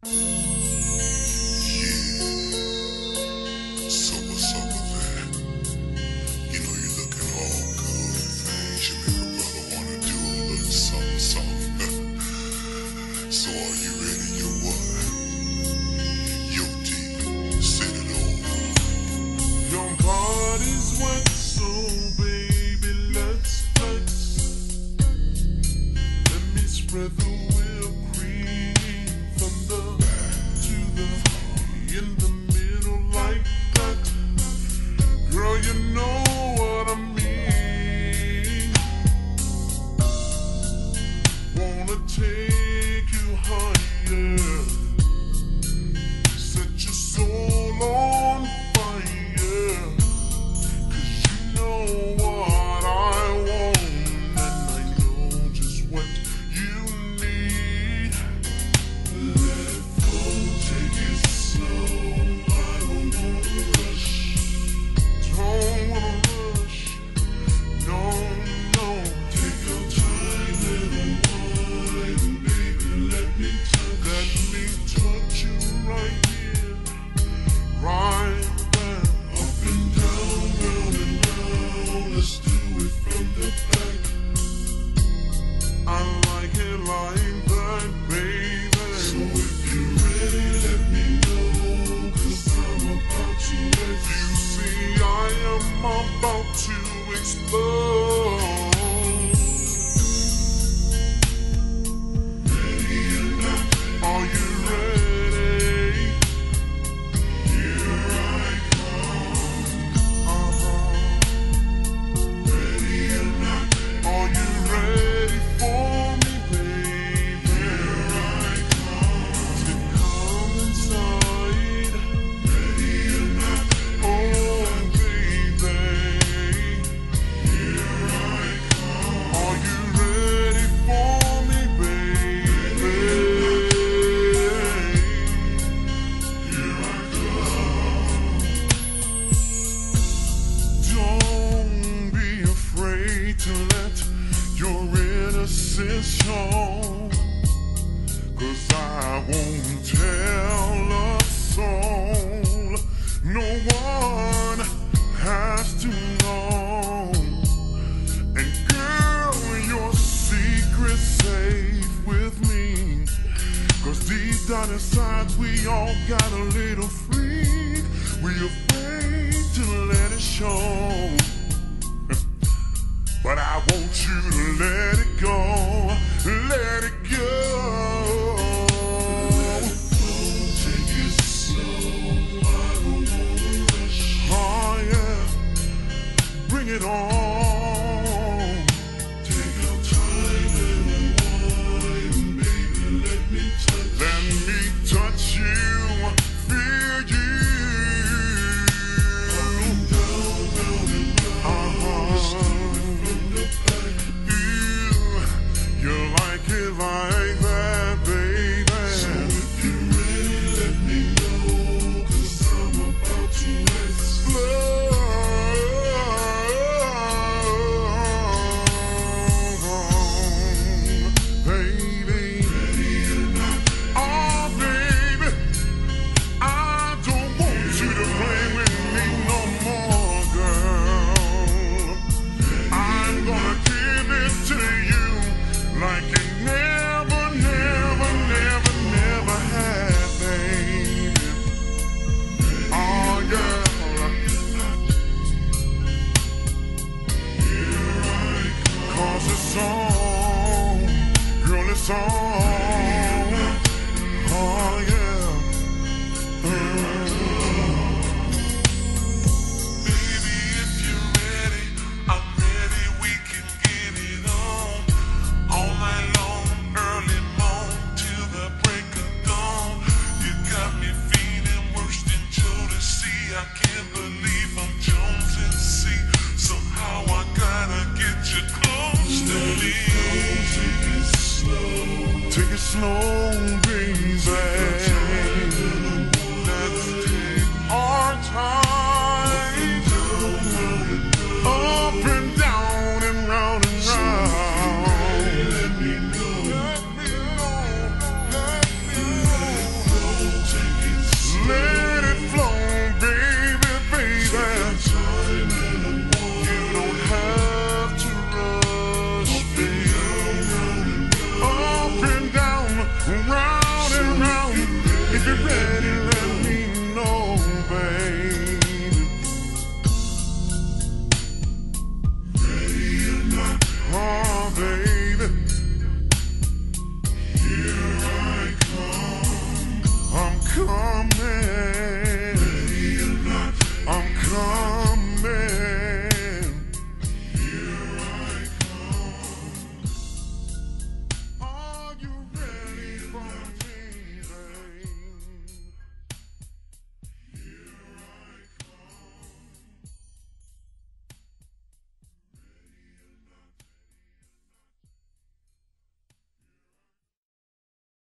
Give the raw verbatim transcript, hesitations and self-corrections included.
So what's up with that? You know you're looking all good and things. You make a brother wanna do a little something, something. So are you ready? You what? Yo, D, set it over. Your body's wet, so baby, let's flex. Let me spread the whipped cream from the back to the in the middle like that. Girl, you know what I mean. Wanna take you higher, set your soul on fire. 'Cause you know what I want, and I know just what you need. Let it flow, take it slow. I don't wanna rush, don't wanna rush. No, no, take your time and unwind, baby. Let me touch, let me touch you right here, right there, up and down, round and round. Let's do it from the back. I like it like that, baby. So if you're ready, let me know, 'cause I'm about to let you see I am about to explode. Ready or not, are you ready? Here I come. Uh-huh. Ready or not, are you ready for me, baby? Here I come. To come inside. Ready or not, oh baby. Here I come. Are you ready for me, baby? Here I come. Don't be afraid to let your innocence show, 'cause I won't tell a soul. No one has to know. And girl, your secret's safe with me, 'cause deep down inside we all got a little freak. We afraid to let it show, but I want you to let it go, let it go. Let it flow, take it slow. I don't wanna rush. Oh yeah, bring it on. Take your time and unwind, baby. Let me touch. Let me touch you, feel you. Up and down, round and round. Uh-huh. You like it like that, baby. So if you're ready, let me know, 'cause I'm about to explode, baby. Ready or not, oh baby, I don't want you to play with me no more, girl. I'm gonna give it to you like you never, never, never, never had, baby. Oh, girl. Here I come. 'Cause it's on, girl, it's on. Oh, yeah. Baby, if you're ready, I'm ready, we can get it on. All night long, early morn, till the break of dawn. You got me feeling worse than Jodeci. I can't believe I'm Jones and C. Somehow I gotta get you close to me. Take it slow. Take it slow.